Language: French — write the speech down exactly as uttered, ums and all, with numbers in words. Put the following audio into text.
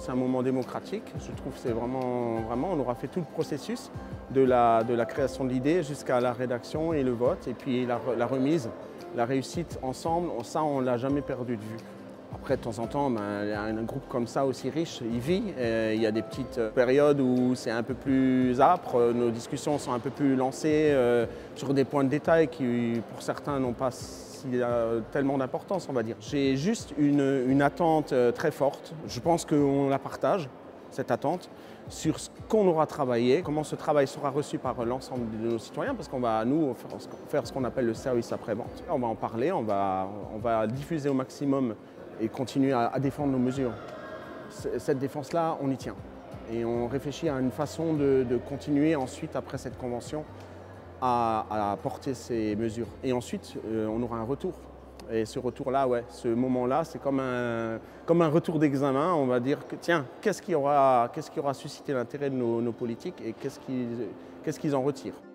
c'est un moment démocratique. Je trouve que c'est vraiment, vraiment, on aura fait tout le processus de la, de la création de l'idée jusqu'à la rédaction et le vote, et puis la, la remise, la réussite ensemble, ça on ne l'a jamais perdu de vue. Après, de temps en temps, ben, un groupe comme ça aussi riche, il vit. Et il y a des petites périodes où c'est un peu plus âpre, nos discussions sont un peu plus lancées euh, sur des points de détail qui, pour certains, n'ont pas si, euh, tellement d'importance, on va dire. J'ai juste une, une attente très forte. Je pense qu'on la partage, cette attente, sur ce qu'on aura travaillé, comment ce travail sera reçu par l'ensemble de nos citoyens, parce qu'on va, nous, faire ce qu'on appelle le service après-vente. On va en parler, on va, on va diffuser au maximum et continuer à, à défendre nos mesures. Cette défense-là, on y tient. Et on réfléchit à une façon de, de continuer ensuite, après cette convention, à, à porter ces mesures. Et ensuite, euh, on aura un retour. Et ce retour-là, ouais, ce moment-là, c'est comme un, comme un retour d'examen. On va dire que, tiens, qu'est-ce qui aura, qu'est-ce qui aura suscité l'intérêt de nos, nos politiques et qu'est-ce qu'ils, qu'est-ce qu'ils en retirent.